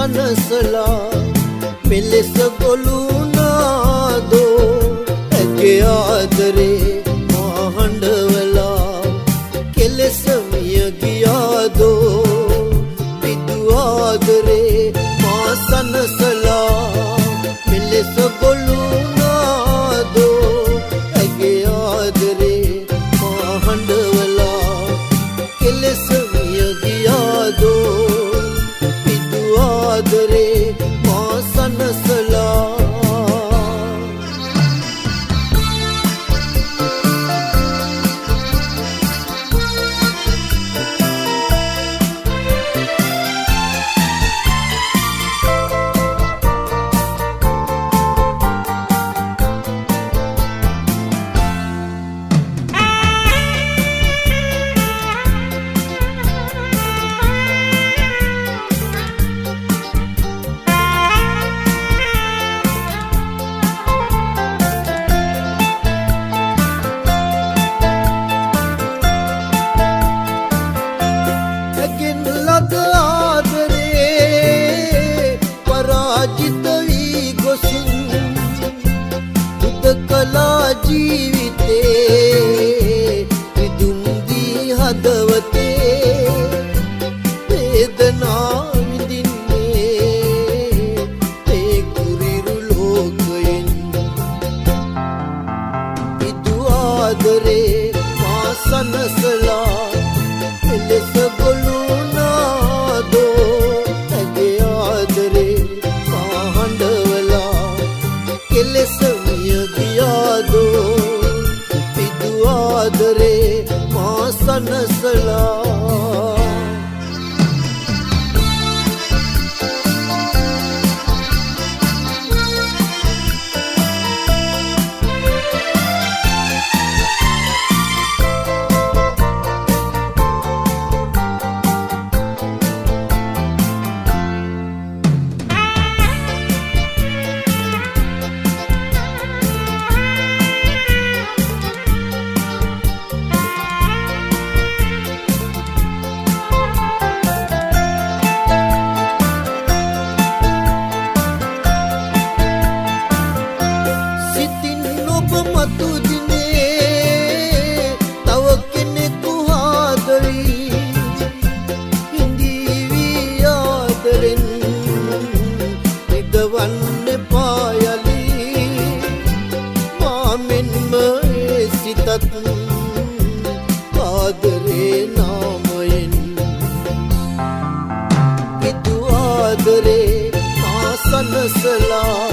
සනසලා මෙලෙස ගොළුනාදෝ ඇගේ ආදරේ මා හඬවලා කෙලෙස මිය ගියාදෝ පිදු ආදරේ මා සනසලා මෙලෙස ගොළුනාදෝ ඇගේ ආදරේ මා හඬවලා කෙලෙස මිය ගියාදෝ පිදු ආදරේ මා සනසලා කලා ජීවිතේ විදුම්දී හදවතේ වේදනා විඳින්නේ ඒ කුරිරු ලෝකයෙන් පිදු ආදරේ මා සනසලා මෙලෙස ගොළුනාදෝ ඇගේ ආදරේ මා හඬවලා කෙලෙස ගියාදෝ පිදු ආදරේ මා සනසලා වන්න පායලි මාමෙන්ම සිතත් ආදරේ නාමයෙන් පිදු ආදරේ මා සනසලා